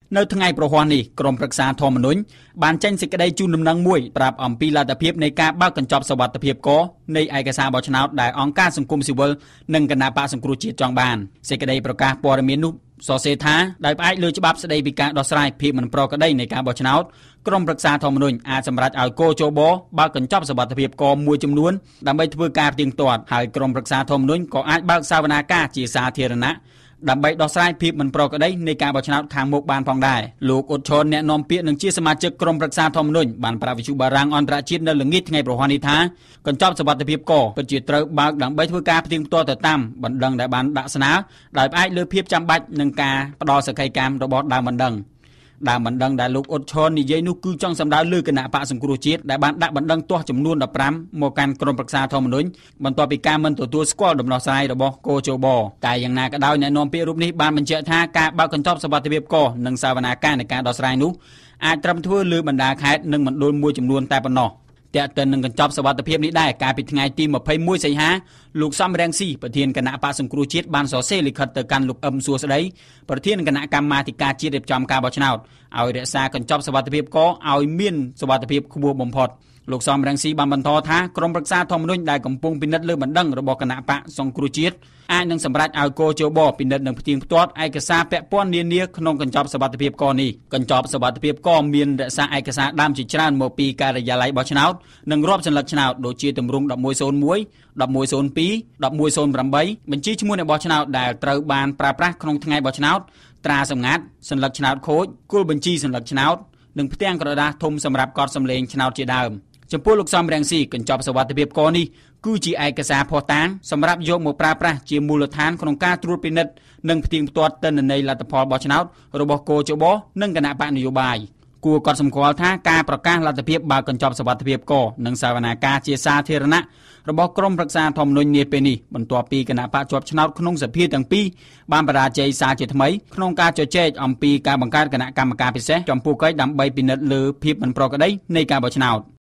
នៅថ្ងៃប្រហ័សនេះក្រុមប្រឹក្សាធម្មនុញ្ញបានចេញសេចក្តីជូនដំណឹងមួយប្រាប់អំពីលទ្ធភាពនៃការបើកកញ្ចប់សុវត្ថិភាពកនៃឯកសារបោះឆ្នោតដែលអង្គការសង្គមស៊ីវិលនិងគណៈបកសង្គ្រោះជាតិចង់បានសេចក្តីប្រកាសព័ត៌មាននោះសរសេរថាដោយផ្អែកលើច្បាប់ស្តីពីការដោះស្រាយភាពមិនប្រក្រតីនៃការបោះឆ្នោតក្រុមប្រឹក្សាធម្មនុញ្ញអាចសម្រេចឲ្យគោចបបើកកញ្ចប់សុវត្ថិភាពកមួយចំនួនដើម្បីធ្វើការផ្ទៀងផ្ទាត់ហើយក្រុមប្រឹក្សាធម្មនុញ្ញក៏អាចបើកសវនាការជាសាធារណៈដើម្បីដោះស្រាយភាពមិនប្រក្រតីនៃការបោះឆ្នោតខាងមុខបានផងដែរលោកអ៊ុតឈុនអ្នកនាំពាក្យនិងជាសមាជិកក្រុមប្រឹក្សាធម្មនុញ្ញបានប្រាប់វិទ្យុបារាំងអន្តរជាតិនៅល្ងាចថ្ងៃប្រហ័សនេះថាកញ្ចប់សុវត្ថិភាពកពិតជាត្រូវបើកដើម្បីធ្វើការផ្ទៀងផ្ទាត់ទៅតាមបណ្ដឹងដែលបានដាក់ស្នើដោយផ្អែកលើភាពចាំបាច់នឹងការផ្ដល់សក្ខីកម្មរបស់ដើមបណ្ដឹងដែលលោកអ៊ុតឈុននិយាយនោះគឺចង់សម្ដៅលើគណៈបកសង្គ្រោះជាតិដែលបានដាក់បណ្ដឹងទាស់ចំនួន15មកកាន់ក្រុមប្រឹក្សាធម្មនុញ្ញបន្ទាប់ពីការមិនទទួលស្គាល់ដំណោះស្រាយរបស់គោចបតែយ៉ាងណាក៏ដោយអ្នកនាំពាក្យរូបនេះបានបញ្ជាក់ថាការបើកកញ្ចប់សុវត្ថិភាពកនិងសវនាការនៃការដោះស្រាយនោះអាចត្រឹមធ្វើលើបណ្ដាខេត្តនិងមណ្ឌលមួយចំនួនតែប៉ុណ្ណោះតែកតិននឹងកញ្ចប់សុវត្ថិភាពនេះដែរកាលពីថ្ងៃទី21សីហាលោកសំរងស៊ីប្រធានគណៈបកសង្គ្រោះជាតិបានសរសេរលិខិតទៅកាន់លោកអឹមសួស្ដីប្រធានគណៈកម្មាធិការជាតិរៀបចំការបោះឆ្នោតឲ្យរក្សាកញ្ចប់សុវត្ថិភាពកឲ្យមានសុវត្ថិភាពខ្ពស់បំផុតលោកសំរងស៊ីបានបន្តថាក្រុមប្រឹក្សាធម្មនុញ្ញដែលកំពុងពិនិត្យលើបណ្ដឹងរបស់គណៈបកសង្គ្រោះជាតិអាចនឹងសម្រេចឲ្យគោចបពិនិត្យនិងផ្ទៀងផ្ទាត់ឯកសារពាក់ព័ន្ធនានាក្នុងកញ្ចប់សុវត្ថិភាពកនេះកញ្ចប់សុវត្ថិភាពកមានរក្សាឯកសារដើមជាច្រើនមកពីការិយាល័យបោះឆ្នោតនិងរាប់សន្លឹកឆ្នោតដូចជាទម្រង់1101 1102 1108បញ្ជីឈ្មោះអ្នកបោះឆ្នោតដែលត្រូវបានប្រើប្រាស់ក្នុងថ្ងៃបោះឆ្នោតត្រាសម្ងាត់សន្លឹកឆ្នោតខូចគល់បញ្ជីសន្លឹកឆ្នោតនិងផ្ទាំងក្រដាសធំសម្រាប់កត់សម្លេងឆ្នោតជាដើមចំពោះលោកសំរងស៊ីកញ្ចប់សុវត្ថិភាពកនេះគឺជាឯកសារភស្តុតាងសម្រាប់យកមកប្រើប្រាស់ជាមូលដ្ឋានក្នុងការត្រួតពិនិត្យនិងផ្ទៀងផ្ទាត់ទិន្នន័យលទ្ធផលបោះឆ្នោតរបស់គោចបនិងគណៈបកនយោបាយគួរកត់សម្គាល់ថាការប្រកាសលទ្ធភាពបើកកញ្ចប់សុវត្ថិភាពកនិងសវនាការជាសាធារណៈរបស់ក្រុមប្រឹក្សាធម្មនុញ្ញនាពេលនេះបន្ទាប់ពីគណៈបកជាប់ឆ្នោតក្នុងសភាទាំងពីរបានបរាជ័យសារជាថ្មីក្នុងការជជែកអំពីការបង្កើតគណៈកម្មការពិសេសចំពោះកិច្ចដើម្បីពិនិត្យលើភាពមិនប្រក្រតីនៃការបោះឆ្នោត